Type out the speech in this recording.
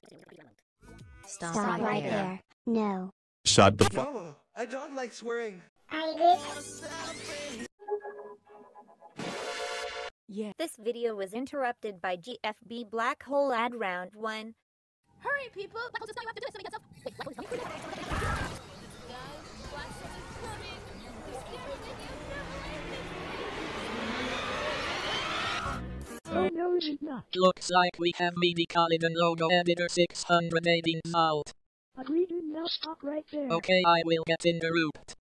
Stop right there. No. Shut the fuck. No, I don't like swearing. Yeah. This video was interrupted by GFB Black Hole Ad Round 1. Hurry, people! Black Hole just tell you have to do it, something else. Wait, Black Hole is coming. Guys, Black Hole is coming. He's scaring me. Oh no, it should not. Looks like we have MIDI Collision logo editor 618 out. Agreed, now stop right there. Okay, I will get in the route.